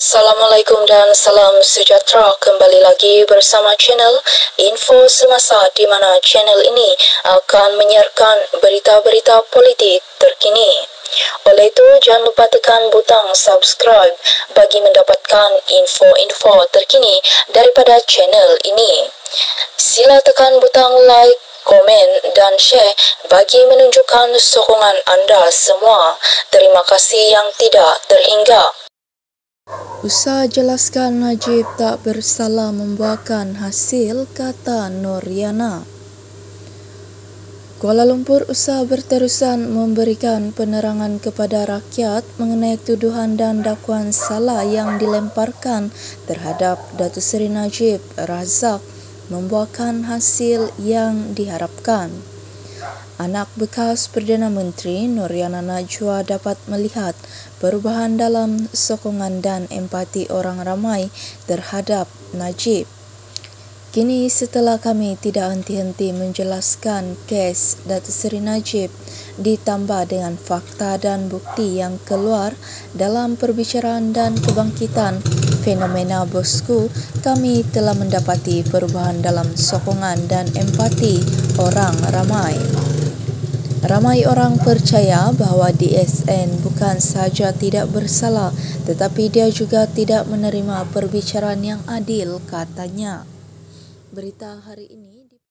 Assalamualaikum dan salam sejahtera. Kembali lagi bersama channel Info Semasa, di mana channel ini akan menyiarkan berita-berita politik terkini. Oleh itu, jangan lupa tekan butang subscribe bagi mendapatkan info-info terkini daripada channel ini. Sila tekan butang like, komen dan share bagi menunjukkan sokongan anda semua. Terima kasih yang tidak terhingga. Usaha jelaskan Najib tak bersalah membuahkan hasil, kata Noriana. Kuala Lumpur usaha berterusan memberikan penerangan kepada rakyat mengenai tuduhan dan dakwaan salah yang dilemparkan terhadap Datuk Seri Najib Razak membuahkan hasil yang diharapkan. Anak bekas Perdana Menteri Noriana Najwa dapat melihat perubahan dalam sokongan dan empati orang ramai terhadap Najib. Kini setelah kami tidak henti-henti menjelaskan kes Datuk Seri Najib ditambah dengan fakta dan bukti yang keluar dalam perbicaraan dan kebangkitan fenomena bosku, kami telah mendapati perubahan dalam sokongan dan empati orang ramai. Ramai orang percaya bahawa DSN bukan sahaja tidak bersalah tetapi dia juga tidak menerima perbicaraan yang adil, katanya. Berita hari ini.